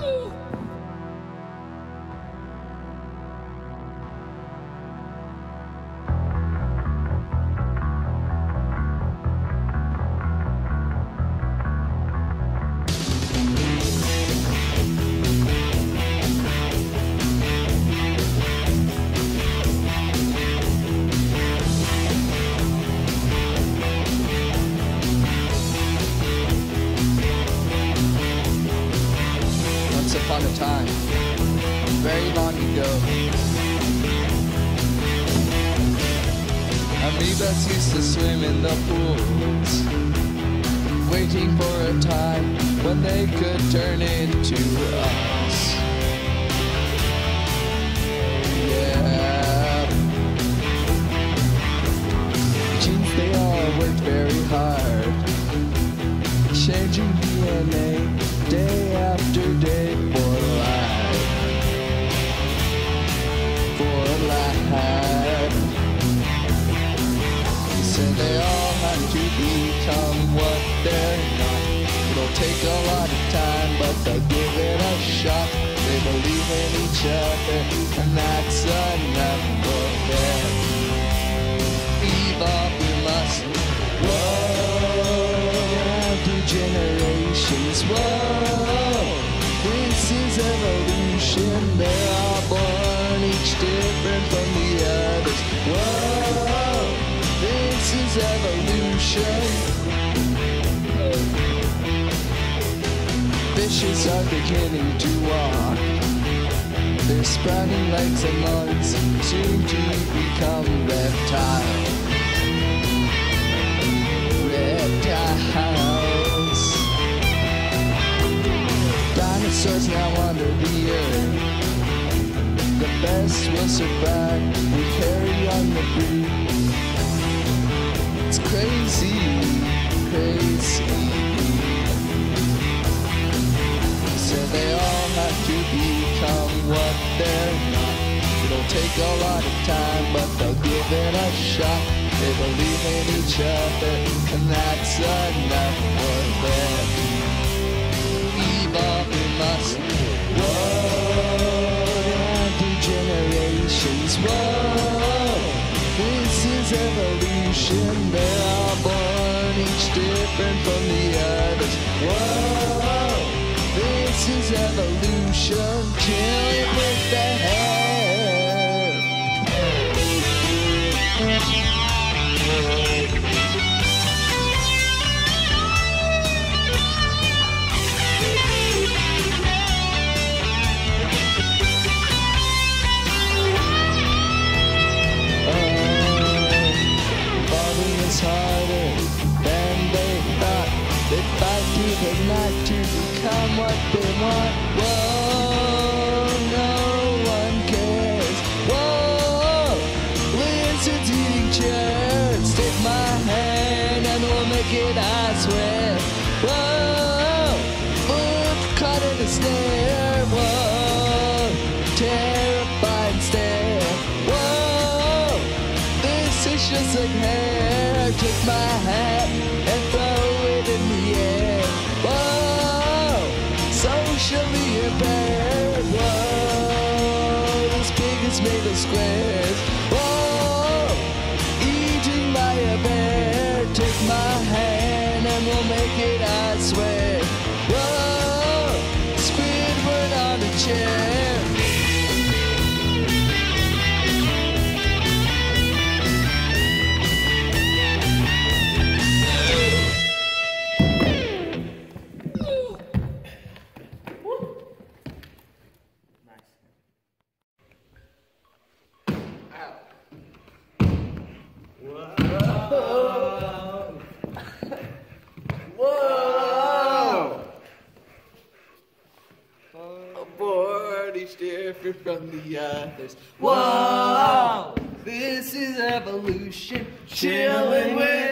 Amoebas used to swim in the pools, waiting for a time when they could turn into us. Yeah. Genes, they all worked very hard, changing DNA day after day for life. For life. And they all have to become what they're not. It'll take a lot of time, but they'll give it a shot. They believe in each other, and that's enough for them. Evolve we must. Whoa, after generations. Whoa, this is evolution. They're all born, each different from the others. Whoa. This is evolution. Fishes are beginning to walk. They're sprouting legs and lungs, soon to become reptiles. Reptiles. Dinosaurs now under the earth. The best will survive. We carry on the breed. It's crazy, crazy. So they all have to become what they're not. It'll take a lot of time, but they'll give it a shot. They believe in each other, and that's enough for them. Evolve we must. Whoa, after generations. Whoa, this is evolution. They're all born, each different from the others. Whoa, this is evolution. Chilling with the head. Harder than they thought. They fight through the night to become what they want. Whoa, no one cares. Whoa, lizards eating chairs. Take my hand and we'll make it, I swear. Whoa, foot caught in a snare. Whoa, terrifying stare. Whoa, this is just like hair. Take my hat and throw it in the air. Whoa, socially impaired. Whoa, this pig is made of squares. Whoa, eaten by a bear. Take my hand and we'll make it, I swear. Whoa, Squidward on a chair. Different from the others. Whoa, this is evolution. Chilling with